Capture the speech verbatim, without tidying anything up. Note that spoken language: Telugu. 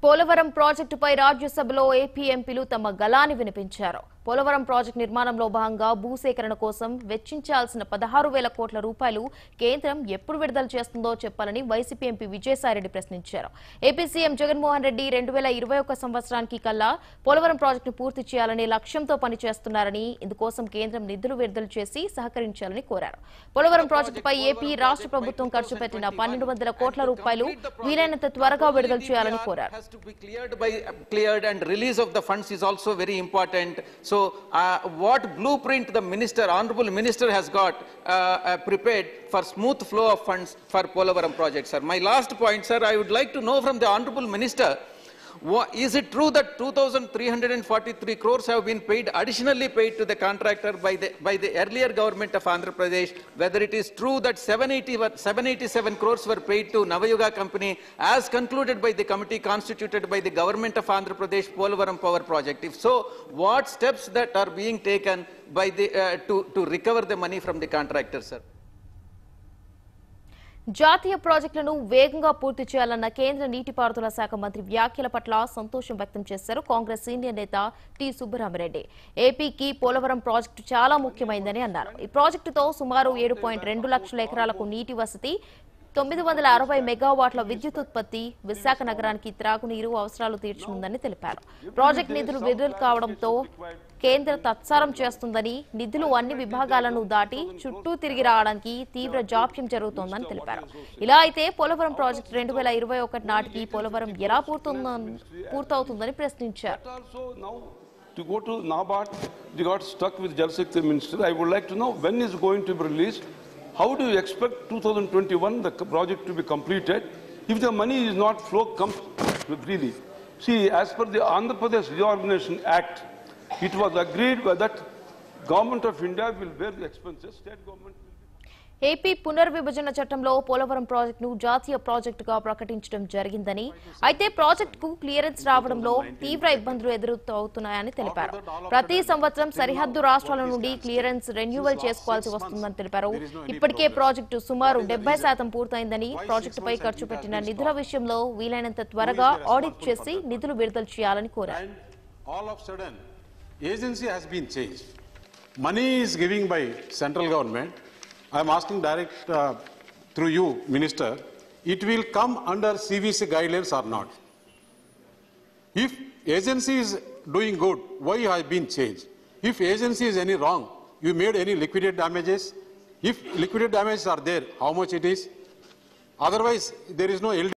Polavaram ప్రాజెక్టుపై రాజ్య సభలో ఏపీ ఎంపీలు తమ గళాన్ని వినిపించారు. పోలవరం ప్రాజెక్టు నిర్మాణంలో భాగంగా భూసేకరణ కోసం వెచ్చించాల్సిన పదహారు వేల కోట్ల రూపాయలు కేంద్రం ఎప్పుడు విడుదల చేస్తుందో చెప్పాలని వైసీపీ ఎంపీ విజయసాయి రెడ్డి ప్రశ్నించారు. ఏపీ సీఎం జగన్మోహన్ రెడ్డి రెండు వేల ఇరవై ఒక్క సంవత్సరానికి కల్లా పోలవరం ప్రాజెక్టును పూర్తి చేయాలనే లక్ష్యంతో పనిచేస్తున్నారని, ఇందుకోసం కేంద్రం నిధులు విడుదల చేసి సహకరించాలని కోరారు. పోలవరం ప్రాజెక్టుపై ఏపీ రాష్ట్ర ప్రభుత్వం ఖర్చు పెట్టిన పన్నెండు వందల కోట్ల రూపాయలు వీలైనంత త్వరగా విడుదల చేయాలని కోరారు. So, uh, what blueprint the minister, honorable minister, has got uh, uh, prepared for smooth flow of funds for Polavaram project, sir? My last point, sir, I would like to know from the honorable minister, what, is it true that two thousand three hundred forty-three crores have been paid, additionally paid to the contractor by the by the earlier government of Andhra Pradesh? Whether it is true that seven hundred eighty-seven crores were paid to Navayuga company, as concluded by the committee constituted by the government of Andhra Pradesh Polavaram power project? If so, what steps that are being taken by the uh, to to recover the money from the contractor, sir? జాతీయ ప్రాజెక్టులను వేగంగా పూర్తి చేయాలన్న కేంద్ర నీటిపారుదల శాఖ మంత్రి వ్యాఖ్యల పట్ల సంతోషం వ్యక్తం చేశారు కాంగ్రెస్ సీనియర్ నేత టి సుబ్బరామిరెడ్డి. ఏపీకి పోలవరం ప్రాజెక్టు చాలా ముఖ్యమైందని అన్నారు. ఈ ప్రాజెక్టుతో సుమారు ఏడు పాయింట్ రెండు లక్షల ఎకరాలకు నీటి వసతి, తొమ్మిది వందల అరవై మెగావాట్ల విద్యుత్ ఉత్పత్తి, విశాఖ నగరానికి త్రాగునీరు అవసరాలు తీర్చనుందని తెలిపారు. ప్రాజెక్టు నిధులు విడుదల కావడంతో కేంద్ర తత్సారం చేస్తుందని, నిధులు అన్ని విభాగాలను దాటి చుట్టూ తిరిగి రావడానికి తీవ్ర జాప్యం జరుగుతోందని తెలిపారు. ఇలా అయితే పోలవరం ప్రాజెక్టు రెండు వేల ఇరవై ఒకటి నాటికి పోలవరం ఎలా పూర్తవుతుందని ప్రశ్నించారు. To go to Nabat, they got stuck with Jal Shakti Minister. I would like to know when is going to be released. How do you expect two thousand twenty-one the project to be completed if the money is not flow comes freely? See, as per the Andhra Pradesh Reorganization Act, it was agreed that Government of India will bear the expenses, state government will. AP పునర్విభజన చట్టంలో పోలవరం ప్రాజెక్టును జాతీయ ప్రాజెక్టుగా ప్రకటించడం జరిగిందని, అయితే ప్రాజెక్టుకు క్లియరెన్స్ రావడంలో తీవ్ర ఇబ్బందులు ఎదురవుతున్నాయని తెలిపారు. ప్రతి సంవత్సరం సరిహద్దు రాష్ట్రాల నుండి క్లియరెన్స్ రెన్యువల్ చేసుకోవాల్సి వస్తుందని తెలిపారు. ఇప్పటికే ప్రాజెక్టు సుమారు డెబ్బై శాతం పూర్తయిందని, ప్రాజెక్టుపై ఖర్చు పెట్టిన నిధుల విషయంలో వీలైనంత త్వరగా ఆడిట్ చేసి నిధులు విడుదల చేయాలని కోరారు. Agency has been changed. Money is given by central government. I am asking direct uh, through you, Minister, it will come under C V C guidelines or not? If agency is doing good, why has been changed? If agency is any wrong, you made any liquidated damages? If liquidated damages are there, how much it is? Otherwise, there is no L D.